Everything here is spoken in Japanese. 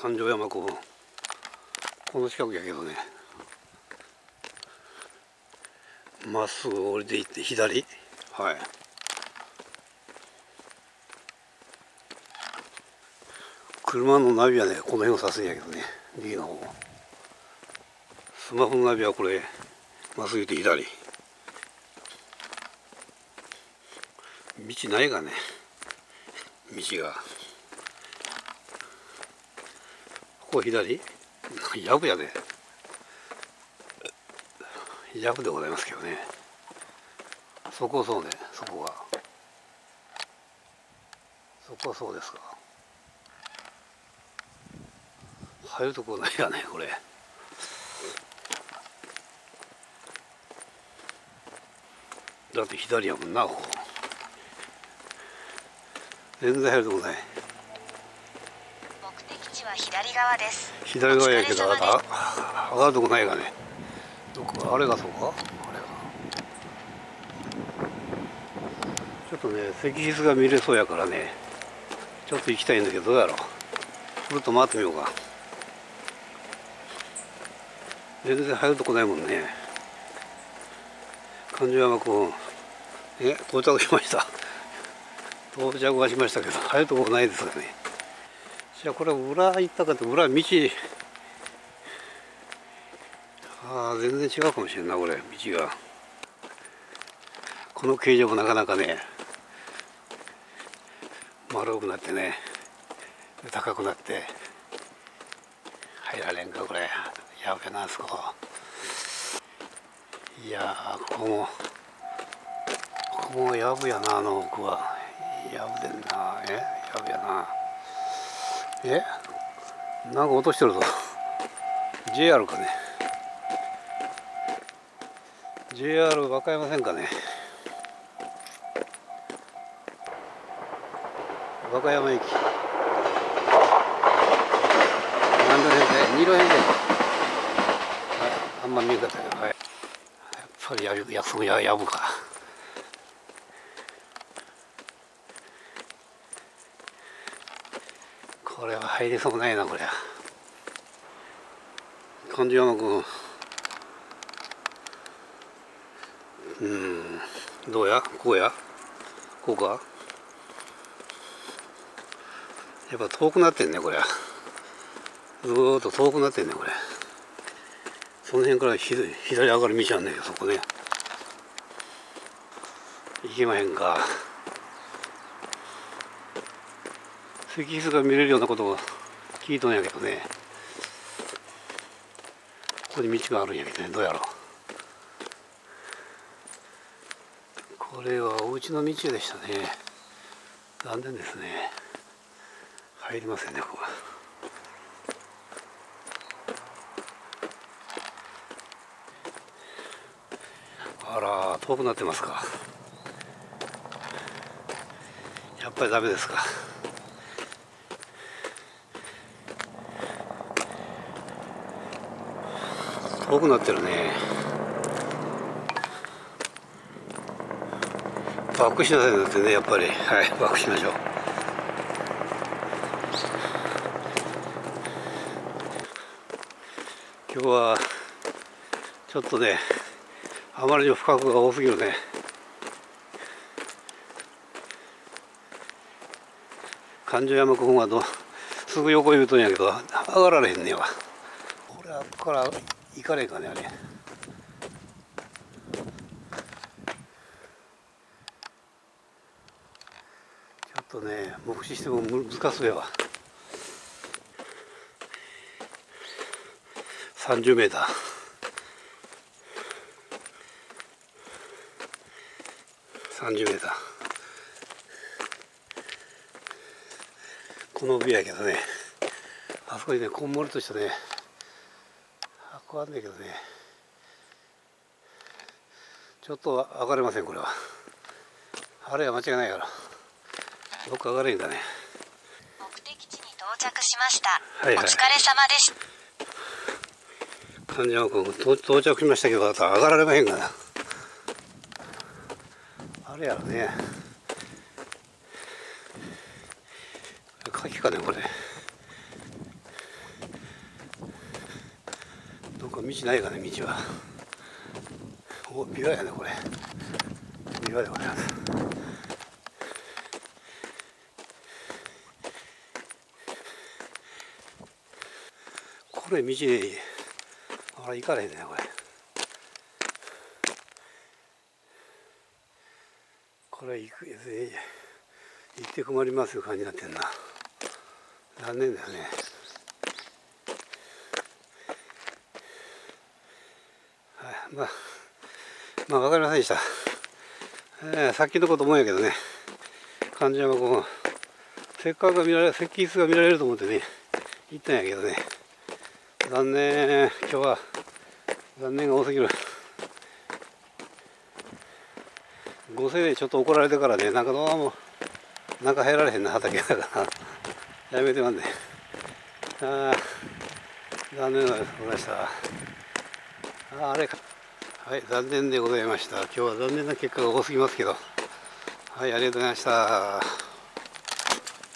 環状山湖、この近くやけどね、まっすぐ降りていって左、はい、車のナビはねこの辺を指すんやけどね、右の方、スマホのナビはこれまっすぐ行って左、道ないがね、道がここ左、やぶやで、やぶでございますけどね、そこそうね、そこはそうですか。入るとこないやねこれ。だって左やもんな、ここ全然入るとこない。 目的地は左側です。 左側やけど上がるとこないがね、どこあれがそうか、あれがちょっとね石室が見れそうやからね、ちょっと行きたいんだけど、どうやろう、ぐるっと回ってみようか。全然入るとこないもんね。環状山湖、到着しました。到着はしましたけど入るとこないですよね。じゃあこれ裏行ったかって、裏道、全然違うかもしれんな、これ道が。この形状もなかなかね丸くなってね、高くなって入られんか、これやべえな、あそこ。いやー、ここもやぶやな、あの奥はやぶでんな、やぶやな。なんか落としてるぞ。JR かね、 JR 和歌山線かね、和歌山駅何路線で、2路線で、あんま見えなかったけど、やっぱりやぶか。これは入りそうないな、これは。環状山君、どうや、こうや、こうか、やっぱ遠くなってんね、これは。ずーっと遠くなってんね、これ。その辺から左上がる道あんねんよ、そこね。行けまへんか。石室が見れるようなことを聞いとんやけどね、ここに道があるんやけどね、どうやろう。これはお家の道でしたね。残念ですね、入りませんね、ここは。あら、遠くなってますか。やっぱりダメですか。遠くなってるね。バックしなさいなんてね、やっぱり。はい、バックしましょう。今日はちょっとね、あまりにも深くが多すぎるね。環状山湖はすぐ横に言うとんやけど上がられへんねわ。これはここから行かれへんかね、あれ。ちょっとね、目視しても難しそうやわ。30メーター。30メーター。この帯やけどね、あそこにね、こんもりとしたね、箱あんねんけどね、ちょっと上がれません、これは。あれは間違いないから。どっか上がれんかね。 目的地に到着しました。 はいはい、 お疲れ様でした。 環状山湖到着しましたけど、上がられまへんかな。あれやろね。柿かね、これ。 これ道ないかね、道は。お、琵琶やね、これ。琵琶でございます。これ道で、あら、行かれへんね、これ。これ行って困りますよ感じになってんな。残念だよね。はい、まあ分かりませんでした。さっきのこと思うんやけどね、患者がこうせっかく石器質が見られると思ってね行ったんやけどね、残念、今日は残念が多すぎる。5000でちょっと怒られてからね、なんかどうも中入られへんな、畑だからやめてまんね。残念でございました。あれか、はい、残念でございました。今日は残念な結果が多すぎますけど、はい、ありがとうございました。